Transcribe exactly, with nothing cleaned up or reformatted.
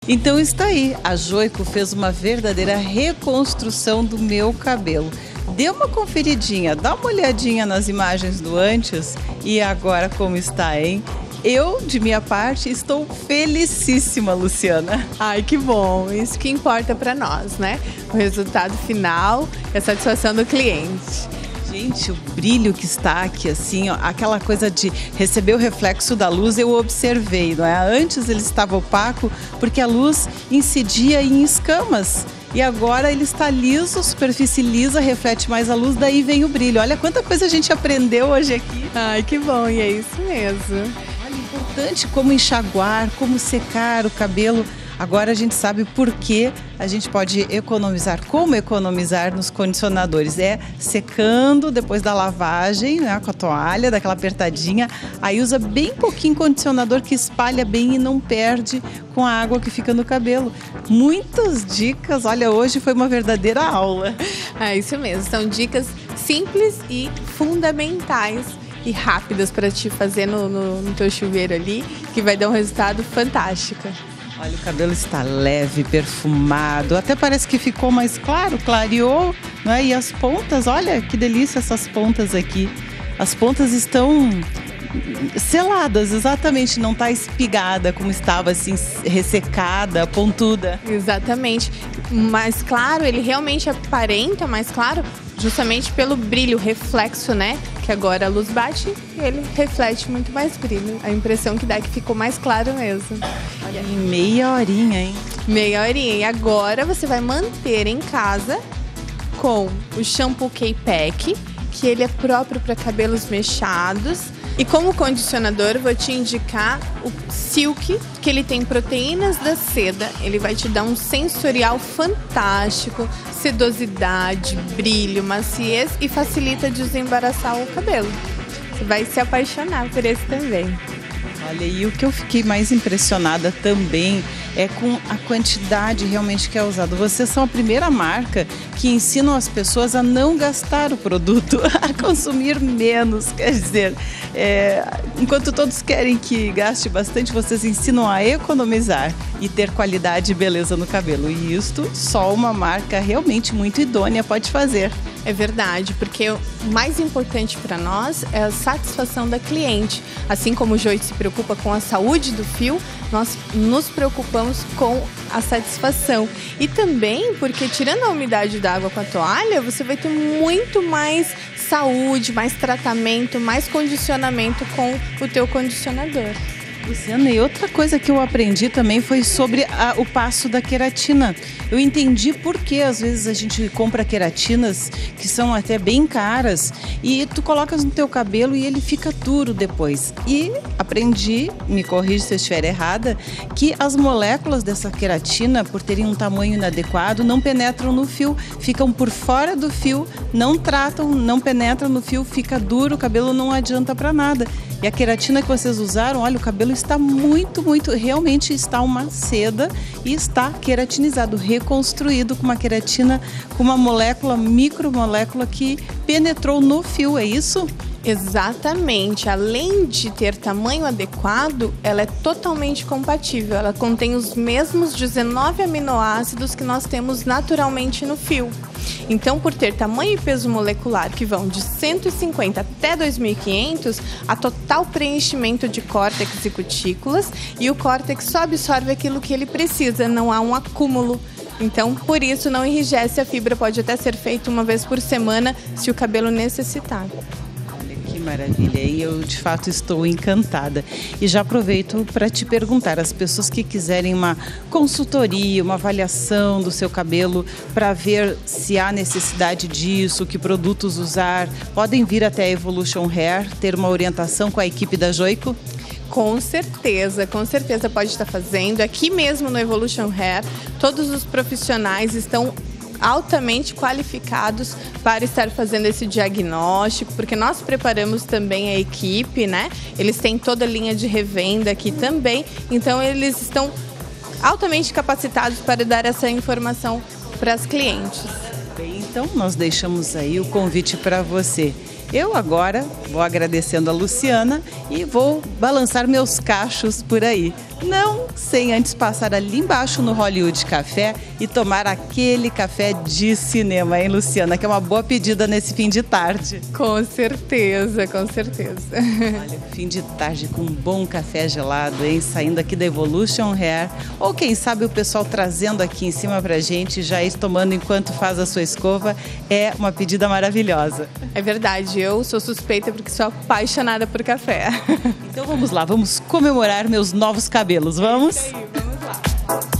Então está aí, a Joico fez uma verdadeira reconstrução do meu cabelo. Dê uma conferidinha, dá uma olhadinha nas imagens do antes e agora como está, hein? Eu, de minha parte, estou felicíssima, Luciana. Ai, que bom. Isso que importa para nós, né? O resultado final e a satisfação do cliente. Gente, o brilho que está aqui, assim, ó, aquela coisa de receber o reflexo da luz, eu observei, não é? Antes ele estava opaco porque a luz incidia em escamas. E agora ele está liso, superfície lisa, reflete mais a luz, daí vem o brilho. Olha quanta coisa a gente aprendeu hoje aqui. Ai, que bom, e é isso mesmo. Olha, importante como enxaguar, como secar o cabelo. Agora a gente sabe por que a gente pode economizar, como economizar nos condicionadores. É secando depois da lavagem, né, com a toalha, daquela apertadinha. Aí usa bem pouquinho condicionador que espalha bem e não perde com a água que fica no cabelo. Muitas dicas, olha, hoje foi uma verdadeira aula. É isso mesmo, são dicas simples e fundamentais e rápidas para te fazer no, no, no teu chuveiro ali, que vai dar um resultado fantástico. Olha, o cabelo está leve, perfumado, até parece que ficou mais claro, clareou, não é? E as pontas, olha que delícia essas pontas aqui. As pontas estão seladas, exatamente, não está espigada como estava, assim, ressecada, pontuda. Exatamente, mais claro, ele realmente aparenta mais claro, justamente pelo brilho, reflexo, né? Que agora a luz bate e ele reflete muito mais brilho. A impressão que dá é que ficou mais claro mesmo. Olha, em meia horinha, hein? Meia horinha. E agora você vai manter em casa com o shampoo K-Pack, que ele é próprio para cabelos mechados. E como condicionador, vou te indicar o Silk, que ele tem proteínas da seda. Ele vai te dar um sensorial fantástico, sedosidade, brilho, maciez e facilita desembaraçar o cabelo. Você vai se apaixonar por esse também. Olha, e o que eu fiquei mais impressionada também é com a quantidade realmente que é usado. Vocês são a primeira marca que ensinam as pessoas a não gastar o produto, a consumir menos. Quer dizer, é, enquanto todos querem que gaste bastante, vocês ensinam a economizar e ter qualidade e beleza no cabelo. E isto só uma marca realmente muito idônea pode fazer. É verdade, porque o mais importante para nós é a satisfação da cliente. Assim como o Joico se preocupa com a saúde do fio, nós nos preocupamos com a satisfação. E também porque tirando a umidade da água com a toalha, você vai ter muito mais saúde, mais tratamento, mais condicionamento com o teu condicionador. Luciana, e outra coisa que eu aprendi também foi sobre a, o passo da queratina. Eu entendi por que às vezes a gente compra queratinas que são até bem caras e tu colocas no teu cabelo e ele fica duro depois. E aprendi, me corrija se eu estiver errada, que as moléculas dessa queratina, por terem um tamanho inadequado, não penetram no fio, ficam por fora do fio, não tratam, não penetram no fio, fica duro, o cabelo não adianta para nada. E a queratina que vocês usaram, olha, o cabelo está muito, muito, realmente está uma seda e está queratinizado, reconstruído com uma queratina, com uma molécula, micromolécula que penetrou no fio, é isso? Exatamente, além de ter tamanho adequado, ela é totalmente compatível, ela contém os mesmos dezenove aminoácidos que nós temos naturalmente no fio. Então, por ter tamanho e peso molecular que vão de cento e cinquenta até dois mil e quinhentos, há total preenchimento de córtex e cutículas e o córtex só absorve aquilo que ele precisa, não há um acúmulo. Então, por isso, não enrijece, a fibra pode até ser feita uma vez por semana se o cabelo necessitar. Que maravilha, e eu de fato estou encantada. E já aproveito para te perguntar, as pessoas que quiserem uma consultoria, uma avaliação do seu cabelo para ver se há necessidade disso, que produtos usar, podem vir até a Evolution Hair, ter uma orientação com a equipe da Joico? Com certeza, com certeza pode estar fazendo. Aqui mesmo no Evolution Hair, todos os profissionais estão altamente qualificados para estar fazendo esse diagnóstico, porque nós preparamos também a equipe, né? Eles têm toda a linha de revenda aqui também, então eles estão altamente capacitados para dar essa informação para as clientes. Bem, então nós deixamos aí o convite para você. Eu agora vou agradecendo a Luciana e vou balançar meus cachos por aí. Não sem antes passar ali embaixo no Hollywood Café e tomar aquele café de cinema, hein, Luciana? Que é uma boa pedida nesse fim de tarde. Com certeza, com certeza. Olha, fim de tarde com um bom café gelado, hein? Saindo aqui da Evolution Hair. Ou quem sabe o pessoal trazendo aqui em cima pra gente, já ir tomando enquanto faz a sua escova. É uma pedida maravilhosa. É verdade, eu sou suspeita porque sou apaixonada por café. Então vamos lá, vamos comemorar meus novos cabelos, vamos? É isso aí, vamos lá.